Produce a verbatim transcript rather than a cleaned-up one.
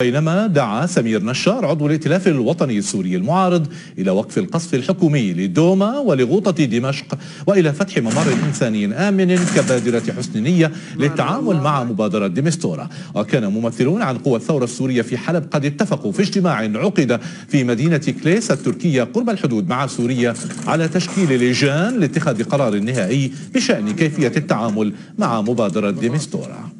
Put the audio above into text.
بينما دعا سمير نشار عضو الائتلاف الوطني السوري المعارض إلى وقف القصف الحكومي لدوما ولغوطة دمشق وإلى فتح ممر إنساني آمن كبادرة حسن نية للتعامل مع مبادرة ديمستورا. وكان ممثلون عن قوى الثورة السورية في حلب قد اتفقوا في اجتماع عقد في مدينة كليس التركية قرب الحدود مع سوريا على تشكيل لجان لاتخاذ قرار نهائي بشأن كيفية التعامل مع مبادرة ديمستورا.